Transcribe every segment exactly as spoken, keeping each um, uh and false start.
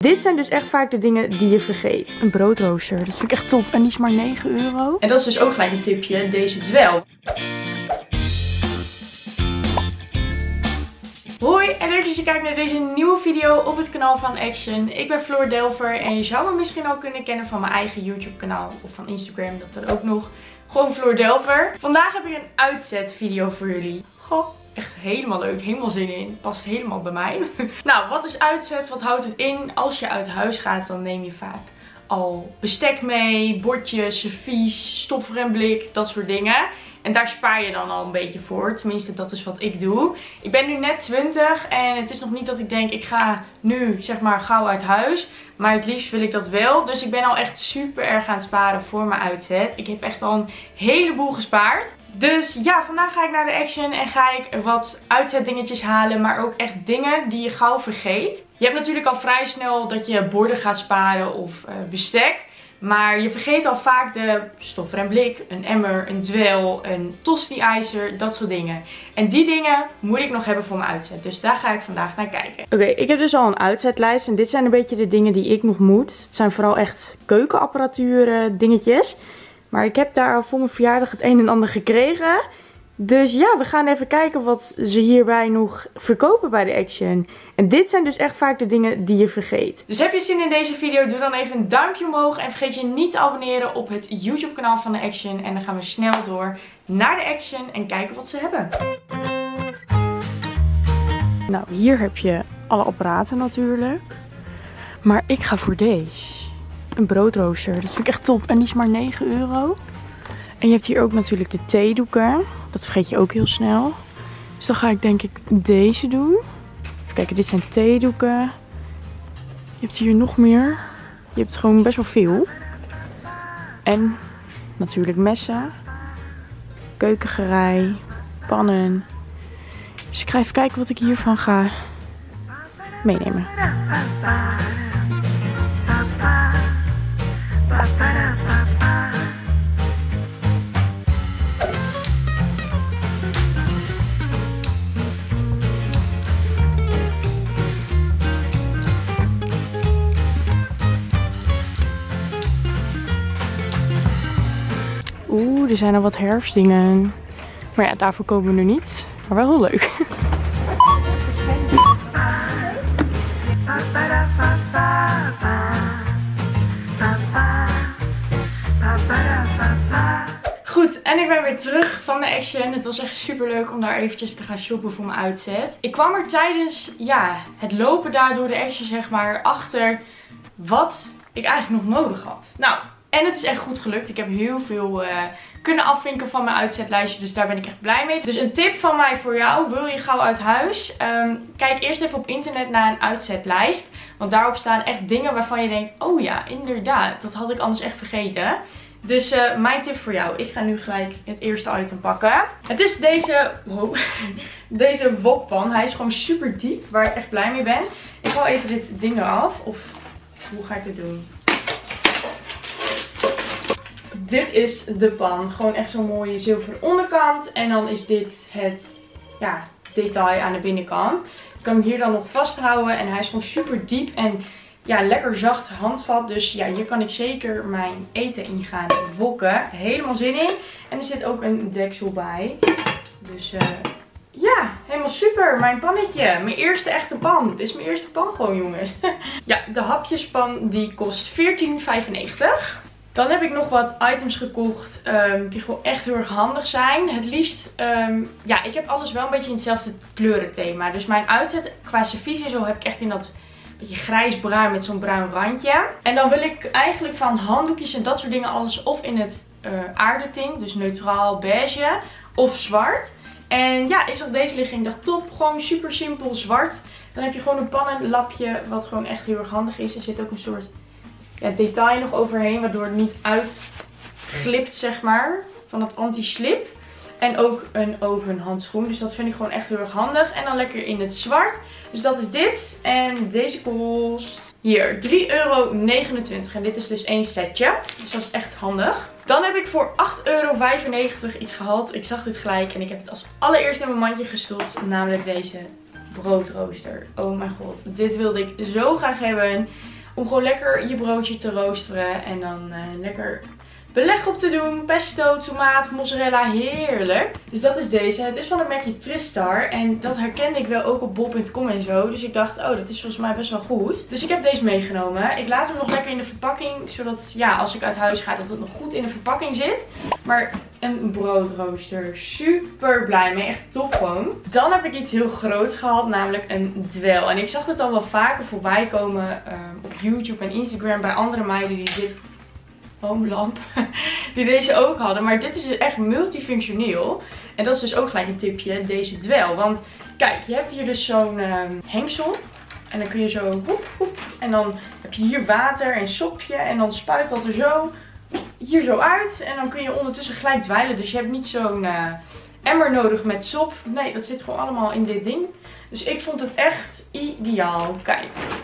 Dit zijn dus echt vaak de dingen die je vergeet. Een broodrooster, dat vind ik echt top. En die is maar negen euro. En dat is dus ook gelijk een tipje, deze dwel. Hoi en leuk dat je kijkt naar deze nieuwe video op het kanaal van Action. Ik ben Floor Delver en je zou me misschien al kunnen kennen van mijn eigen YouTube kanaal of van Instagram, dat dan ook nog. Gewoon Floor Delver. Vandaag heb ik een uitzetvideo voor jullie. Goh, echt helemaal leuk, helemaal zin in. Past helemaal bij mij. Nou, wat is uitzet? Wat houdt het in? Als je uit huis gaat, dan neem je vaak al bestek mee, bordjes, servies, stofremblik, dat soort dingen. En daar spaar je dan al een beetje voor. Tenminste, dat is wat ik doe. Ik ben nu net twintig en het is nog niet dat ik denk, ik ga nu zeg maar gauw uit huis. Maar het liefst wil ik dat wel. Dus ik ben al echt super erg aan het sparen voor mijn uitzet. Ik heb echt al een heleboel gespaard. Dus ja, vandaag ga ik naar de Action en ga ik wat uitzetdingetjes halen. Maar ook echt dingen die je gauw vergeet. Je hebt natuurlijk al vrij snel dat je borden gaat sparen of uh, bestek. Maar je vergeet al vaak de stofremblik, een emmer, een dwel, een tosti-ijzer, dat soort dingen. En die dingen moet ik nog hebben voor mijn uitzet. Dus daar ga ik vandaag naar kijken. Oké, okay, ik heb dus al een uitzetlijst. En dit zijn een beetje de dingen die ik nog moet. Het zijn vooral echt keukenapparatuur dingetjes. Maar ik heb daar al voor mijn verjaardag het een en ander gekregen. Dus ja, we gaan even kijken wat ze hierbij nog verkopen bij de Action. En dit zijn dus echt vaak de dingen die je vergeet. Dus heb je zin in deze video? Doe dan even een duimpje omhoog. En vergeet je niet te abonneren op het YouTube kanaal van de Action. En dan gaan we snel door naar de Action en kijken wat ze hebben. Nou, hier heb je alle apparaten natuurlijk. Maar ik ga voor deze. Een broodrooster. Dat vind ik echt top. En die is maar negen euro. En je hebt hier ook natuurlijk de theedoeken. Dat vergeet je ook heel snel. Dus dan ga ik denk ik deze doen. Even kijken, dit zijn theedoeken. Je hebt hier nog meer. Je hebt gewoon best wel veel. En natuurlijk messen. Keukengerei. Pannen. Dus ik ga even kijken wat ik hiervan ga meenemen. Oeh, er zijn al wat herfstdingen. Maar ja, daarvoor komen we nu niet. Maar wel heel leuk. Goed, en ik ben weer terug van de Action. Het was echt super leuk om daar eventjes te gaan shoppen voor mijn uitzet. Ik kwam er tijdens ja, het lopen daar door de Action zeg maar achter wat ik eigenlijk nog nodig had. Nou, en het is echt goed gelukt. Ik heb heel veel uh, kunnen afvinken van mijn uitzetlijstje. Dus daar ben ik echt blij mee. Dus een tip van mij voor jou. Wil je gauw uit huis? Um, kijk eerst even op internet naar een uitzetlijst. Want daarop staan echt dingen waarvan je denkt. Oh ja, inderdaad. Dat had ik anders echt vergeten. Dus uh, mijn tip voor jou. Ik ga nu gelijk het eerste item pakken. Het is deze, wow, deze wokpan. Hij is gewoon super diep. Waar ik echt blij mee ben. Ik haal even dit ding eraf. Of hoe ga ik dit doen? Dit is de pan. Gewoon echt zo'n mooie zilveren onderkant. En dan is dit het ja, detail aan de binnenkant. Ik kan hem hier dan nog vasthouden. En hij is gewoon super diep. En ja, lekker zacht handvat. Dus ja, hier kan ik zeker mijn eten in gaan wokken. Helemaal zin in. En er zit ook een deksel bij. Dus uh, ja, helemaal super. Mijn pannetje. Mijn eerste echte pan. Dit is mijn eerste pan gewoon, jongens. Ja, de hapjespan die kost veertien vijfennegentig. Dan heb ik nog wat items gekocht um, die gewoon echt heel erg handig zijn. Het liefst, um, ja, ik heb alles wel een beetje in hetzelfde kleurenthema. Dus mijn uitzet qua servies en zo heb ik echt in dat beetje grijs-bruin met zo'n bruin randje. En dan wil ik eigenlijk van handdoekjes en dat soort dingen alles of in het uh, aardetint, dus neutraal beige, of zwart. En ja, ik zag deze liggen en ik dacht top, gewoon super simpel zwart. Dan heb je gewoon een pannenlapje wat gewoon echt heel erg handig is. Er zit ook een soort ja, detail nog overheen, waardoor het niet uitglipt, zeg maar, van dat anti-slip. En ook een ovenhandschoen, dus dat vind ik gewoon echt heel erg handig. En dan lekker in het zwart. Dus dat is dit. En deze kost hier drie euro negenentwintig. En dit is dus één setje. Dus dat is echt handig. Dan heb ik voor acht euro vijfennegentig iets gehaald. Ik zag dit gelijk en ik heb het als allereerst in mijn mandje gestopt. Namelijk deze broodrooster. Oh mijn god, dit wilde ik zo graag hebben. Om gewoon lekker je broodje te roosteren. En dan uh, lekker beleg op te doen. Pesto, tomaat, mozzarella. Heerlijk. Dus dat is deze. Het is van het merkje Tristar. En dat herkende ik wel ook op bol punt com en zo. Dus ik dacht, oh, dat is volgens mij best wel goed. Dus ik heb deze meegenomen. Ik laat hem nog lekker in de verpakking. Zodat, ja, als ik uit huis ga, dat het nog goed in de verpakking zit. Maar een broodrooster. Super blij mee. Echt top gewoon. Dan heb ik iets heel groots gehad. Namelijk een dwel. En ik zag het al wel vaker voorbij komen um, op YouTube en Instagram bij andere meiden die dit... lamp die deze ook hadden. Maar dit is dus echt multifunctioneel. En dat is dus ook gelijk een tipje. Deze dwel. Want kijk, je hebt hier dus zo'n uh, hengsel. En dan kun je zo hoep, hoep. En dan heb je hier water en sopje. En dan spuit dat er zo hier zo uit. En dan kun je ondertussen gelijk dweilen. Dus je hebt niet zo'n uh, emmer nodig met sop. Nee, dat zit gewoon allemaal in dit ding. Dus ik vond het echt ideaal. Kijk.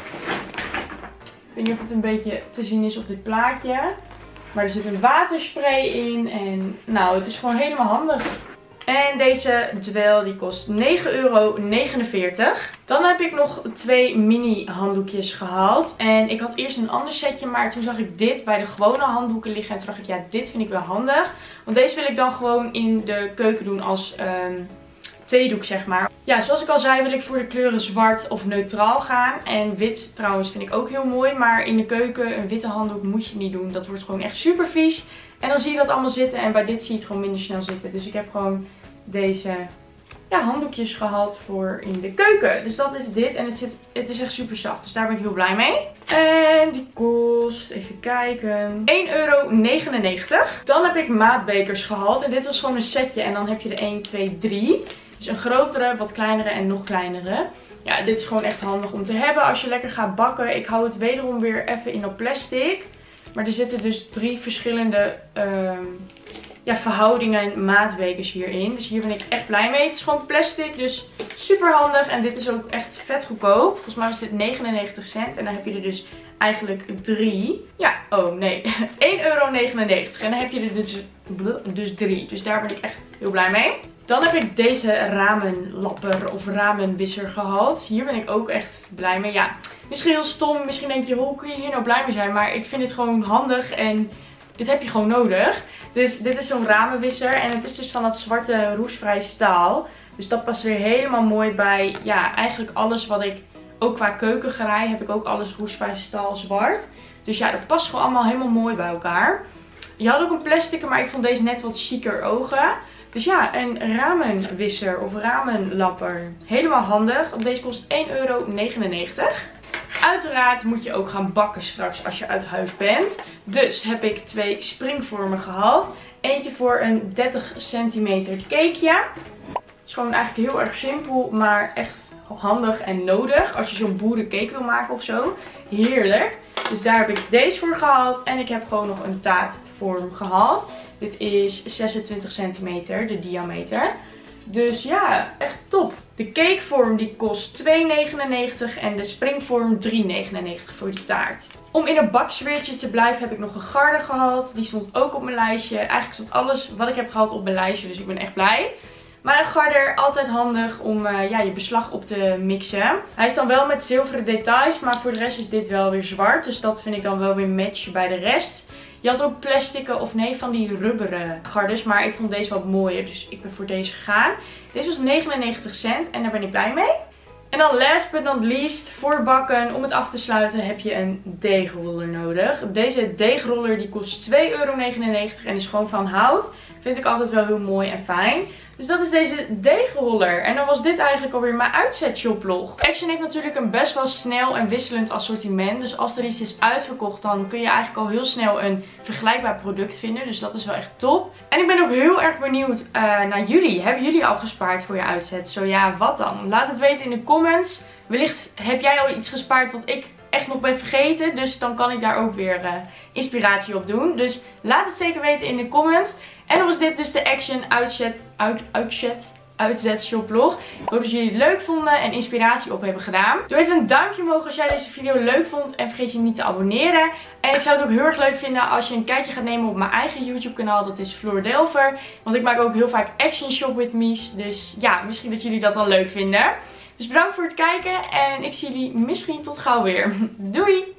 Ik weet niet of het een beetje te zien is op dit plaatje. Maar er zit een waterspray in. En nou, het is gewoon helemaal handig. En deze dwel die kost negen euro negenenveertig. Dan heb ik nog twee mini handdoekjes gehaald. En ik had eerst een ander setje. Maar toen zag ik dit bij de gewone handdoeken liggen. En toen dacht ik, ja, dit vind ik wel handig. Want deze wil ik dan gewoon in de keuken doen als um, theedoek, zeg maar. Ja, zoals ik al zei wil ik voor de kleuren zwart of neutraal gaan. En wit trouwens vind ik ook heel mooi. Maar in de keuken een witte handdoek moet je niet doen. Dat wordt gewoon echt super vies. En dan zie je dat allemaal zitten. En bij dit zie je het gewoon minder snel zitten. Dus ik heb gewoon deze ja, handdoekjes gehad voor in de keuken. Dus dat is dit. En het, zit, het is echt super zacht. Dus daar ben ik heel blij mee. En die kost, even kijken, één euro negenennegentig. Dan heb ik maatbekers gehaald. En dit was gewoon een setje. En dan heb je de één, twee, drie. Dus een grotere, wat kleinere en nog kleinere. Ja, dit is gewoon echt handig om te hebben als je lekker gaat bakken. Ik hou het wederom weer even in dat plastic. Maar er zitten dus drie verschillende um, ja, verhoudingen maatbekers hierin. Dus hier ben ik echt blij mee. Het is gewoon plastic, dus super handig. En dit is ook echt vet goedkoop. Volgens mij is dit negenennegentig cent. En dan heb je er dus eigenlijk drie. Ja, oh nee. één euro negenennegentig. En dan heb je er dus, dus drie. Dus daar ben ik echt heel blij mee. Dan heb ik deze ramenlapper of ramenwisser gehaald. Hier ben ik ook echt blij mee. Ja, misschien heel stom. Misschien denk je, hoe kun je hier nou blij mee zijn? Maar ik vind het gewoon handig en dit heb je gewoon nodig. Dus dit is zo'n ramenwisser. En het is dus van dat zwarte roestvrij staal. Dus dat past weer helemaal mooi bij, ja, eigenlijk alles wat ik, ook qua keukengerei heb ik ook alles roestvrij staal zwart. Dus ja, dat past gewoon allemaal helemaal mooi bij elkaar. Je had ook een plastic, maar ik vond deze net wat chiquer ogen. Dus ja, een ramenwisser of ramenlapper. Helemaal handig. Deze kost één euro negenennegentig. Uiteraard moet je ook gaan bakken straks als je uit huis bent. Dus heb ik twee springvormen gehaald. Eentje voor een dertig centimeter cakeje. Het is gewoon eigenlijk heel erg simpel, maar echt handig en nodig. Als je zo'n boerencake wil maken of zo. Heerlijk. Dus daar heb ik deze voor gehaald. En ik heb gewoon nog een taartvorm gehaald. Dit is zesentwintig centimeter, de diameter. Dus ja, echt top. De cakevorm die kost twee negenennegentig en de springvorm drie negenennegentig voor die taart. Om in een baksfeertje te blijven heb ik nog een garde gehaald. Die stond ook op mijn lijstje. Eigenlijk stond alles wat ik heb gehad op mijn lijstje, dus ik ben echt blij. Maar een garder, altijd handig om uh, ja, je beslag op te mixen. Hij is dan wel met zilveren details, maar voor de rest is dit wel weer zwart. Dus dat vind ik dan wel weer matchen bij de rest. Je had ook plastic of nee, van die rubberen garders. Maar ik vond deze wat mooier, dus ik ben voor deze gegaan. Deze was negenennegentig cent en daar ben ik blij mee. En dan last but not least, voor bakken, om het af te sluiten, heb je een deegroller nodig. Deze deegroller die kost twee euro negenennegentig en is gewoon van hout. Vind ik altijd wel heel mooi en fijn. Dus dat is deze deegroller. En dan was dit eigenlijk alweer mijn uitzetshoplog. Action heeft natuurlijk een best wel snel en wisselend assortiment. Dus als er iets is uitverkocht, dan kun je eigenlijk al heel snel een vergelijkbaar product vinden. Dus dat is wel echt top. En ik ben ook heel erg benieuwd uh, naar jullie. Hebben jullie al gespaard voor je uitzet? Zo ja, wat dan? Laat het weten in de comments. Wellicht heb jij al iets gespaard wat ik echt nog ben vergeten. Dus dan kan ik daar ook weer uh, inspiratie op doen. Dus laat het zeker weten in de comments. En dan was dit dus de Action uitzet, uit, uitzet, uitzetshoplog. Ik hoop dat jullie het leuk vonden en inspiratie op hebben gedaan. Doe even een duimpje omhoog als jij deze video leuk vond. En vergeet je niet te abonneren. En ik zou het ook heel erg leuk vinden als je een kijkje gaat nemen op mijn eigen YouTube kanaal. Dat is Floor Delver. Want ik maak ook heel vaak Action Shop with Me's. Dus ja, misschien dat jullie dat dan leuk vinden. Dus bedankt voor het kijken. En ik zie jullie misschien tot gauw weer. Doei!